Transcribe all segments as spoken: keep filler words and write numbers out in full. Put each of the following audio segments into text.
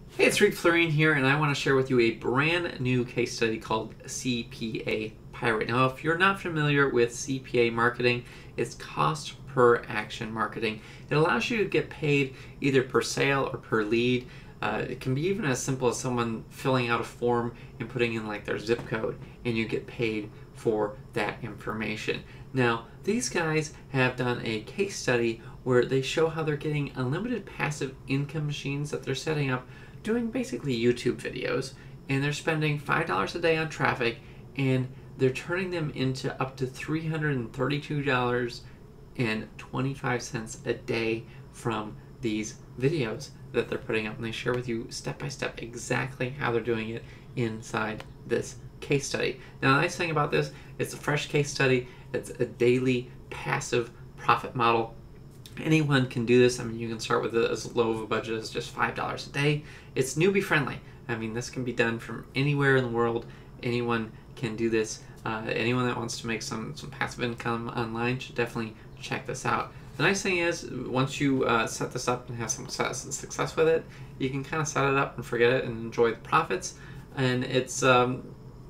Hey, it's Rick Florine here, and I want to share with you a brand new case study called C P A Pirate. Now, if you're not familiar with C P A marketing, it's cost per action marketing. It allows you to get paid either per sale or per lead. Uh, it can be even as simple as someone filling out a form and putting in like their zip code, and you get paid for that information. Now, these guys have done a case study where they show how they're getting unlimited passive income machines that they're setting up doing basically YouTube videos, and they're spending five dollars a day on traffic, and they're turning them into up to three hundred thirty-two dollars and twenty-five cents a day from these videos that they're putting up, and they share with you step by step exactly how they're doing it inside this case study. Now, the nice thing about this, it's a fresh case study. It's a daily passive profit model. Anyone can do this. I mean, you can start with as low of a budget as just five dollars a day. It's newbie friendly. I mean, this can be done from anywhere in the world. Anyone can do this. Uh, anyone that wants to make some, some passive income online should definitely check this out. The nice thing is, once you uh, set this up and have some success, success with it, you can kind of set it up and forget it and enjoy the profits. And it's, um,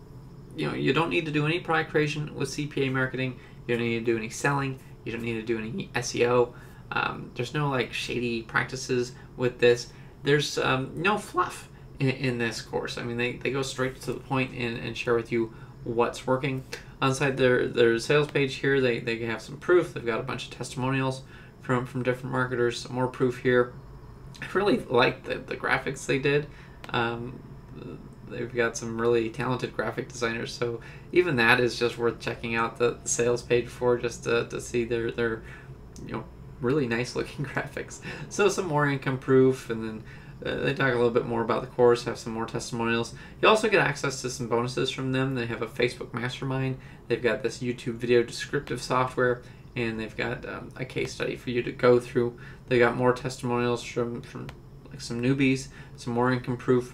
you know, you don't need to do any product creation with C P A marketing. You don't need to do any selling. You don't need to do any S E O. Um, there's no like shady practices with this. There's um, no fluff in, in this course. I mean, they, they go straight to the point and, and share with you what's working. Inside their, their sales page here, they, they have some proof. They've got a bunch of testimonials from, from different marketers, some more proof here. I really like the, the graphics they did. Um, they've got some really talented graphic designers, so even that is just worth checking out the, the sales page for, just to, to see their, their you know, really nice looking graphics. So some more income proof, and then uh, they talk a little bit more about the course, have some more testimonials. You also get access to some bonuses from them. They have a Facebook mastermind, they've got this YouTube video descriptive software, and they've got um, a case study for you to go through. They got more testimonials from, from like some newbies, some more income proof.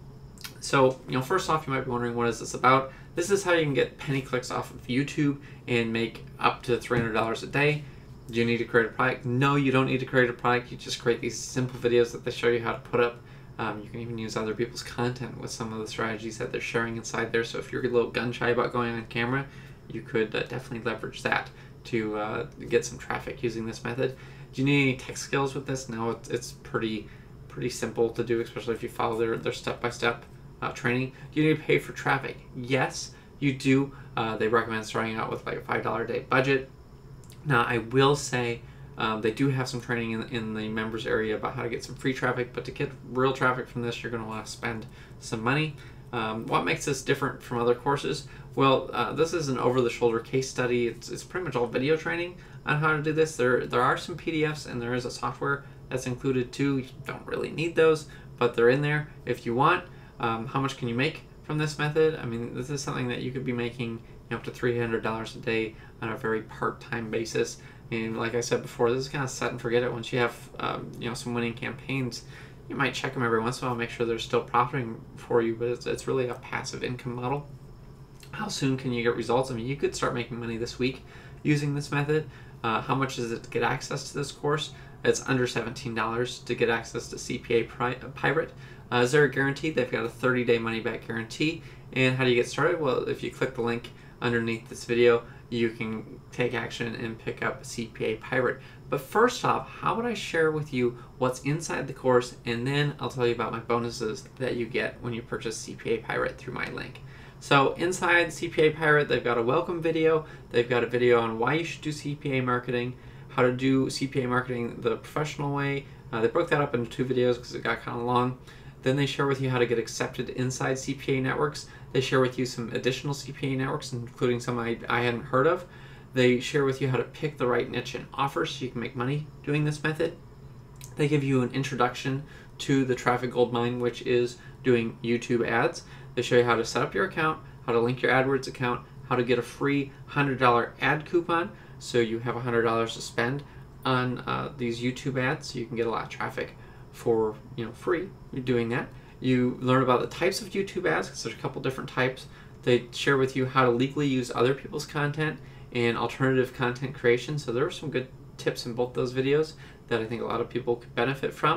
So, you know, first off, you might be wondering, what is this about? This is how you can get penny clicks off of YouTube and make up to three hundred dollars a day. Do you need to create a product? No, you don't need to create a product. You just create these simple videos that they show you how to put up. Um, you can even use other people's content with some of the strategies that they're sharing inside there. So if you're a little gun shy about going on camera, you could uh, definitely leverage that to uh, get some traffic using this method. Do you need any tech skills with this? No, it's, it's pretty pretty simple to do, especially if you follow their, their step-by-step uh, training. Do you need to pay for traffic? Yes, you do. Uh, they recommend starting out with like a five dollar a day budget. Now, I will say um, they do have some training in, in the members area about how to get some free traffic, but to get real traffic from this, you're going to want to spend some money. Um, what makes this different from other courses? Well, uh, this is an over-the-shoulder case study. It's, it's pretty much all video training on how to do this. There, there are some P D Fs, and there is a software that's included too. You don't really need those, but they're in there if you want. Um, how much can you make from this method? I mean, this is something that you could be making, you know, up to three hundred dollars a day on a very part-time basis. And like I said before, this is kind of set and forget it. Once you have um, you know, some winning campaigns, you might check them every once in a while, make sure they're still profiting for you, but it's, it's really a passive income model. How soon can you get results? I mean, you could start making money this week using this method. Uh, how much is it to get access to this course? It's under seventeen dollars to get access to C P A Pirate. Uh, is there a guarantee? They've got a thirty day money-back guarantee. And how do you get started? Well, if you click the link underneath this video, you can take action and pick up C P A Pirate. But first off, how would I share with you what's inside the course, and then I'll tell you about my bonuses that you get when you purchase C P A Pirate through my link. So inside C P A Pirate, they've got a welcome video, they've got a video on why you should do C P A marketing, how to do C P A marketing the professional way. Uh, they broke that up into two videos because it got kind of long. Then they share with you how to get accepted inside C P A networks. They share with you some additional C P A networks, including some I, I hadn't heard of. They share with you how to pick the right niche and offer so you can make money doing this method. They give you an introduction to the traffic gold mine, which is doing YouTube ads. They show you how to set up your account, how to link your AdWords account, how to get a free one hundred dollar ad coupon, so you have one hundred dollars to spend on uh, these YouTube ads, so you can get a lot of traffic for, you know, free. You're doing that. You learn about the types of YouTube ads, because there's a couple different types. They share with you how to legally use other people's content and alternative content creation. So there are some good tips in both those videos that I think a lot of people could benefit from.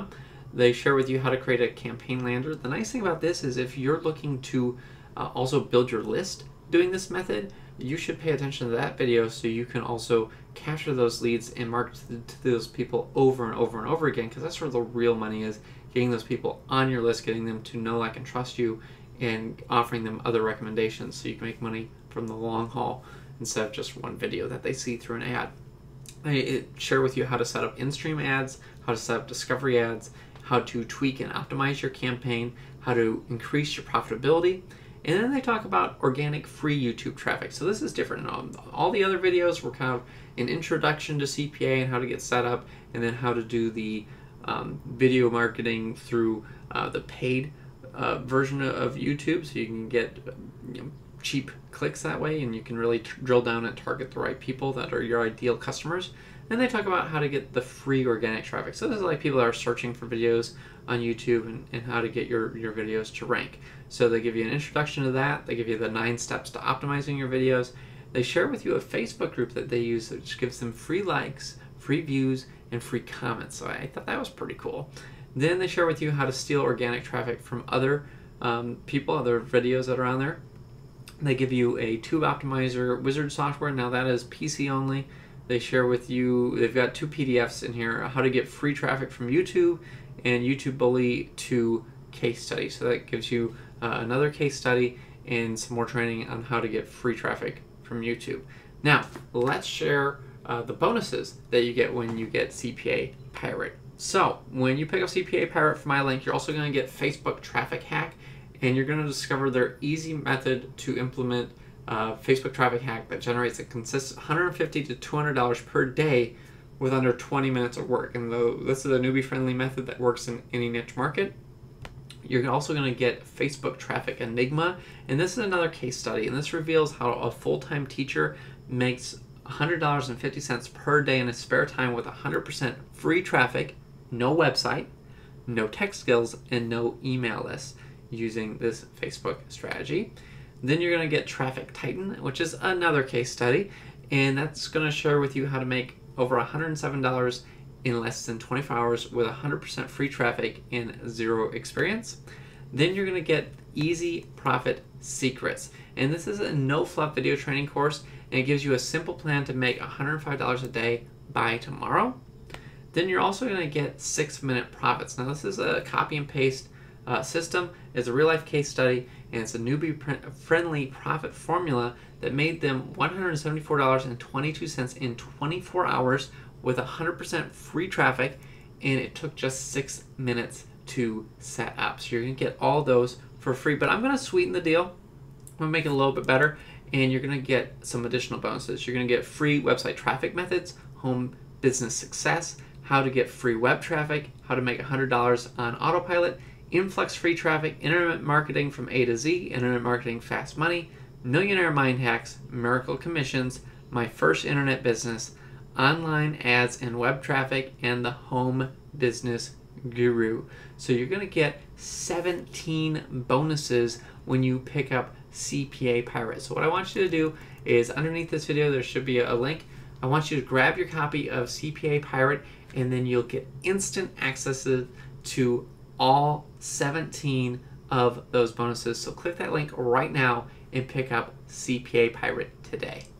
They share with you how to create a campaign lander. The nice thing about this is if you're looking to uh, also build your list doing this method, you should pay attention to that video so you can also capture those leads and market to, to those people over and over and over again, because that's where the real money is, getting those people on your list, getting them to know, like, and trust you, and offering them other recommendations so you can make money from the long haul instead of just one video that they see through an ad. I share with you how to set up in-stream ads, how to set up discovery ads, how to tweak and optimize your campaign, how to increase your profitability, and then they talk about organic free YouTube traffic. So this is different. All the other videos were kind of an introduction to C P A and how to get set up, and then how to do the um, video marketing through uh, the paid uh, version of YouTube, so you can get you know, cheap clicks that way, and you can really t drill down and target the right people that are your ideal customers. And they talk about how to get the free organic traffic. So this is like people that are searching for videos on YouTube, and, and how to get your, your videos to rank. So they give you an introduction to that. They give you the nine steps to optimizing your videos. They share with you a Facebook group that they use, which gives them free likes, free views, and free comments. So I thought that was pretty cool. Then they share with you how to steal organic traffic from other um, people, other videos that are on there. They give you a Tube Optimizer wizard software. Now that is P C only. They share with you, they've got two P D Fs in here, how to get free traffic from YouTube and YouTube Bully to case study. So that gives you uh, another case study and some more training on how to get free traffic from YouTube. Now, let's share uh, the bonuses that you get when you get C P A Pirate. So, when you pick up C P A Pirate from my link, you're also going to get Facebook Traffic Hack, and you're going to discover their easy method to implement uh, Facebook Traffic Hack that generates a consistent one hundred fifty to two hundred dollars per day with under twenty minutes of work. And though this is a newbie-friendly method that works in any niche market, you're also going to get Facebook Traffic Enigma, and this is another case study, and this reveals how a full-time teacher makes one hundred dollars and fifty cents per day in his spare time with one hundred percent free traffic, no website, no tech skills, and no email lists using this Facebook strategy. Then you're going to get Traffic Titan, which is another case study, and that's going to share with you how to make over one hundred seven dollars in less than twenty-four hours with one hundred percent free traffic and zero experience. Then you're going to get Easy Profit Secrets, and this is a no-fluff video training course, and it gives you a simple plan to make one hundred five dollars a day by tomorrow. Then you're also going to get six minute profits. Now this is a copy and paste uh, system. It's a real life case study, and it's a newbie friendly profit formula that made them one hundred seventy-four dollars and twenty-two cents in twenty-four hours with one hundred percent free traffic, and it took just six minutes to set up. So you're going to get all those for free, but I'm going to sweeten the deal. I'm going to make it a little bit better, and you're going to get some additional bonuses. You're going to get free website traffic methods, home business success, how to get free web traffic, how to make one hundred dollars on autopilot, influx free traffic, internet marketing from A to Z, internet marketing fast money, millionaire mind hacks, miracle commissions, my first internet business, online ads and web traffic, and the home business guru. So you're going to get seventeen bonuses when you pick up C P A Pirate. So what I want you to do is, underneath this video there should be a link. I want you to grab your copy of C P A Pirate, and then you'll get instant access to all seventeen of those bonuses. So click that link right now and pick up C P A Pirate today.